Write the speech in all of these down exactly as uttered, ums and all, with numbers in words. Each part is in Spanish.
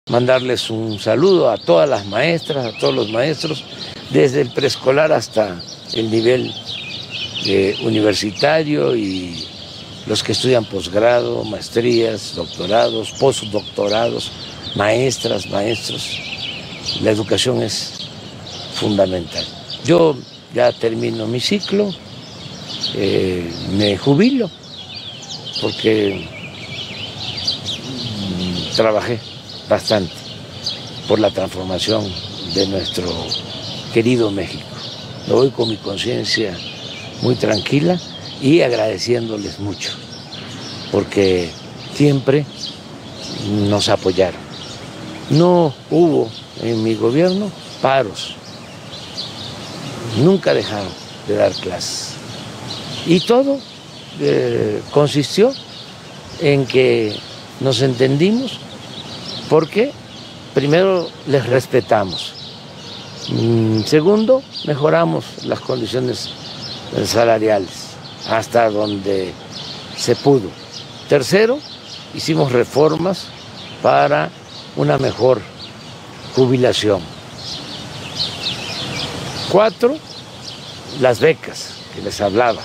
Mandarles un saludo a todas las maestras, a todos los maestros, desde el preescolar hasta el nivel eh, universitario y los que estudian posgrado, maestrías, doctorados, postdoctorados, maestras, maestros. La educación es fundamental. Yo ya termino mi ciclo, eh, me jubilo, porque mm, trabajé bastante por la transformación de nuestro querido México. Me voy con mi conciencia muy tranquila y agradeciéndoles mucho, porque siempre nos apoyaron. No hubo en mi gobierno paros, nunca dejaron de dar clases. Y todo eh, consistió en que nos entendimos porque primero les respetamos, segundo mejoramos las condiciones salariales hasta donde se pudo, tercero hicimos reformas para una mejor jubilación, cuatro las becas que les hablaba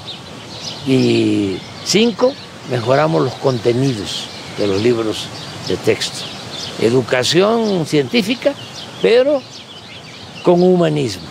y cinco mejoramos los contenidos de los libros de texto. Educación científica, pero con humanismo,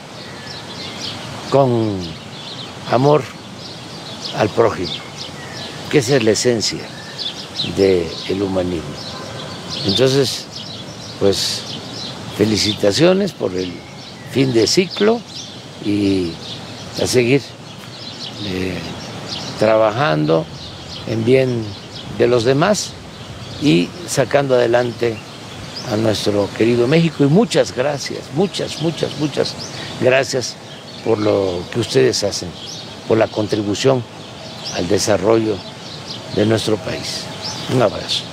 con amor al prójimo, que esa es la esencia del humanismo. Entonces, pues, felicitaciones por el fin de ciclo y a seguir eh, trabajando en bien de los demás y sacando adelante a nuestro querido México. Y muchas gracias, muchas, muchas, muchas gracias por lo que ustedes hacen, por la contribución al desarrollo de nuestro país. Un abrazo.